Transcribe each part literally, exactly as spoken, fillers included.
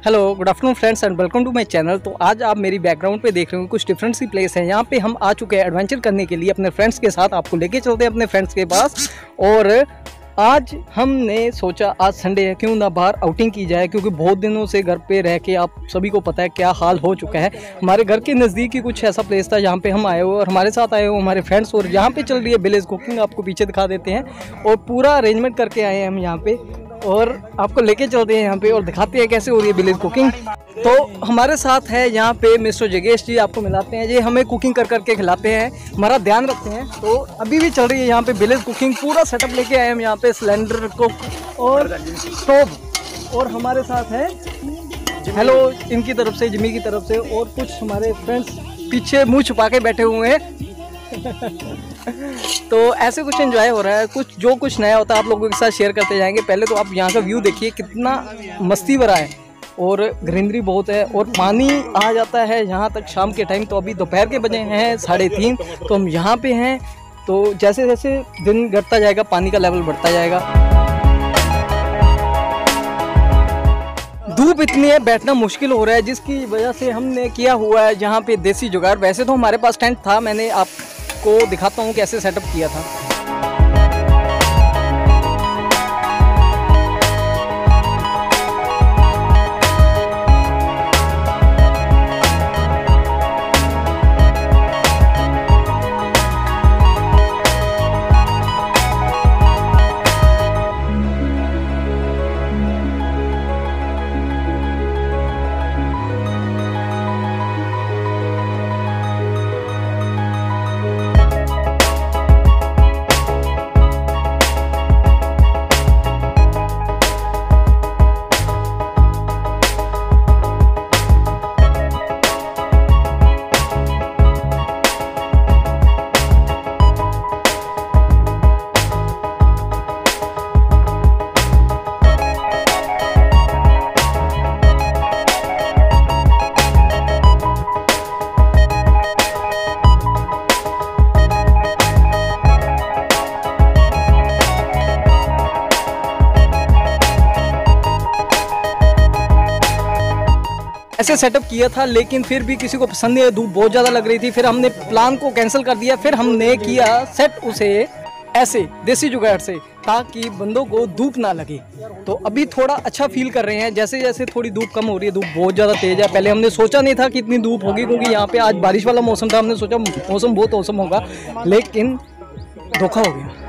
Hello good afternoon friends and welcome to my channel. तो आज आप मेरी बैकग्राउंड पे देख रहे हो कुछ डिफरेंट सी प्लेस है। यहाँ पे हम आ चुके हैं एडवेंचर करने के लिए अपने फ्रेंड्स के साथ। आपको लेके चलते हैं अपने फ्रेंड्स के पास। और आज हमने सोचा आज संडे है, क्यों ना बाहर आउटिंग की जाए, क्योंकि बहुत दिनों से घर पे रह के आप सभी को पता है क्या हाल हो चुका है। हमारे घर के नज़दीक ही कुछ ऐसा प्लेस था जहाँ पे हम आए हुए और हमारे साथ आए हुए हमारे फ्रेंड्स। और यहाँ पे चल रही है विलेज कुकिंग, आपको पीछे दिखा देते हैं। और पूरा अरेंजमेंट करके आए हैं हम यहाँ पे और आपको लेके चलते हैं यहाँ पे और दिखाते हैं कैसे हो रही है विलेज कुकिंग। तो हमारे साथ है यहाँ पे मिस्टर जगेश जी, आपको मिलाते हैं। ये हमें कुकिंग कर करके खिलाते हैं, हमारा ध्यान रखते हैं। तो अभी भी चल रही है यहाँ पे विलेज कुकिंग, पूरा सेटअप लेके आए हम यहाँ पे, सिलेंडर कुक और स्टोव। और हमारे साथ है हेलो इनकी तरफ से, जिमी की तरफ से, और कुछ हमारे फ्रेंड्स पीछे मुँह छुपा के बैठे हुए हैं। तो ऐसे कुछ एंजॉय हो रहा है, कुछ जो कुछ नया होता है आप लोगों के साथ शेयर करते जाएंगे। पहले तो आप यहाँ का व्यू देखिए, कितना मस्ती भरा है और ग्रीनरी बहुत है। और पानी आ जाता है यहाँ तक शाम के टाइम। तो अभी दोपहर के बजे हैं साढ़े तीन, तो हम यहाँ पे हैं। तो जैसे जैसे दिन घटता जाएगा पानी का लेवल बढ़ता जाएगा। धूप इतनी है, बैठना मुश्किल हो रहा है, जिसकी वजह से हमने किया हुआ है यहाँ पे देसी जुगाड़। वैसे तो हमारे पास टेंट था, मैंने आपको दिखाता हूँ कैसे सेटअप किया था। ऐसे सेटअप किया था, लेकिन फिर भी किसी को पसंद नहीं है, धूप बहुत ज़्यादा लग रही थी। फिर हमने प्लान को कैंसिल कर दिया। फिर हमने किया सेट उसे ऐसे देसी जुगाड़ से, ताकि बंदों को धूप ना लगे। तो अभी थोड़ा अच्छा फील कर रहे हैं, जैसे जैसे थोड़ी धूप कम हो रही है। धूप बहुत ज़्यादा तेज़ है, पहले हमने सोचा नहीं था कि इतनी धूप होगी, क्योंकि यहाँ पे आज बारिश वाला मौसम था। हमने सोचा मौसम बहुत औसम होगा, लेकिन धोखा हो गया।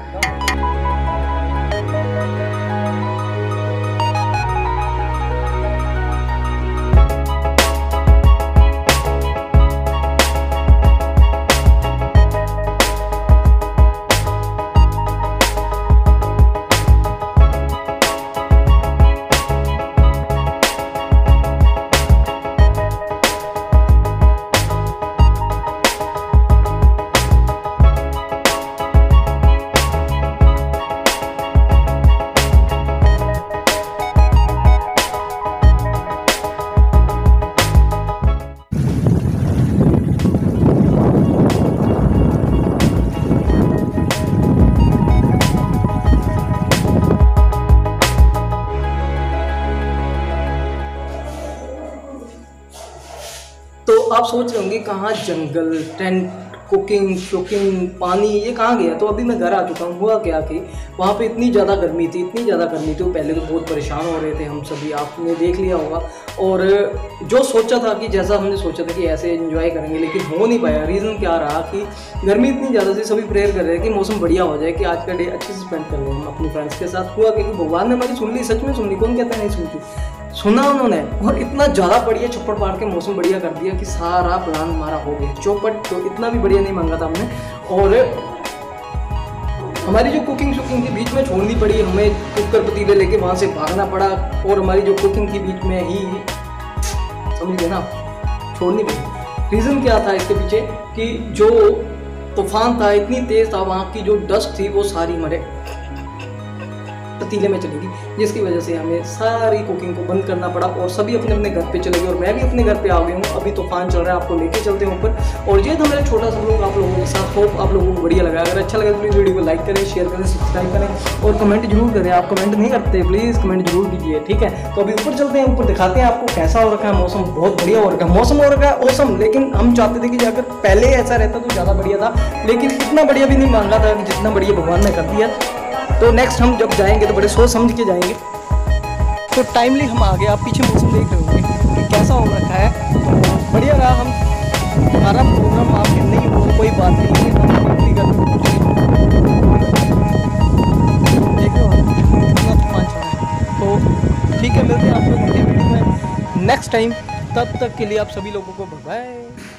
तो आप सोच रहे होंगे कहाँ जंगल, टेंट, कुकिंग शुकिंग, पानी, ये कहाँ गया। तो अभी मैं घर आ चुका हूँ। हुआ क्या कि वहाँ पे इतनी ज़्यादा गर्मी थी, इतनी ज़्यादा गर्मी थी। पहले तो बहुत परेशान हो रहे थे हम सभी, आपने देख लिया होगा। और जो सोचा था कि जैसा हमने सोचा था कि ऐसे एंजॉय करेंगे, लेकिन हो नहीं पाया। रीज़न क्या रहा कि गर्मी इतनी ज़्यादा थी, सभी प्रेयर कर रहे थे कि मौसम बढ़िया हो जाए, कि आज का डे अच्छे से स्पेंड कर लें हम अपने फ्रेंड्स के साथ। हुआ क्योंकि भगवान ने हमारी सुन ली, सच में सुन ली, कौन कहता है नहीं सुनती, सुना उन्होंने। और इतना ज़्यादा बढ़िया चौपट मार के मौसम बढ़िया कर दिया कि सारा प्लान हमारा हो गया। चौपट तो इतना भी बढ़िया नहीं मांगा था हमने। और हमारी जो कुकिंग शुकिंग थी बीच में छोड़नी पड़ी, हमें कुकर पतीले लेके वहाँ से भागना पड़ा। और हमारी जो कुकिंग थी बीच में ही, समझिए ना, छोड़नी पड़ी। रीज़न क्या था इसके पीछे कि जो तूफान था इतनी तेज़ था, वहाँ की जो डस्ट थी वो सारी हमारे पतीले में चलेगी, जिसकी वजह से हमें सारी कुकिंग को बंद करना पड़ा और सभी अपने अपने घर पे चले गए और मैं भी अपने घर पे आ गया हूँ। अभी तूफान चल रहा है, आपको लेके चलते हैं ऊपर। और ये था मेरा छोटा सा लोग आप लोगों के साथ। होप आप लोगों को बढ़िया लगा। अगर अच्छा लगा तो प्लीज़ वीडियो को लाइक करें, शेयर करें, सब्सक्राइब करें और कमेंट जरूर करें। आप कमेंट नहीं करते, प्लीज़ कमेंट जरूर कीजिए, ठीक है। तो अभी ऊपर चलते हैं, ऊपर दिखाते हैं आपको कैसा हो रखा है मौसम। बहुत बढ़िया हो रखा है मौसम, हो रखा है मौसम। लेकिन हम चाहते थे कि अगर पहले ऐसा रहता तो ज़्यादा बढ़िया था, लेकिन इतना बढ़िया भी नहीं मांगा था कि जितना बढ़िया भगवान ने कर दिया। तो नेक्स्ट हम जब जाएंगे तो बड़े सोच समझ के जाएंगे। तो टाइमली हम आ गए। आप पीछे मौसम देख रहे होंगे कि कैसा हो रखा है। तो बढ़िया रहा। हम हमारा प्रोग्राम आपके नहीं हो, कोई बात नहीं, हम अपनी घर में देख रहे हो कितना तूफान चल रहा है। तो ठीक है, मिलते हैं आप लोग अगली वीडियो में नेक्स्ट टाइम। तब तक के लिए आप सभी लोगों को बाय बाय।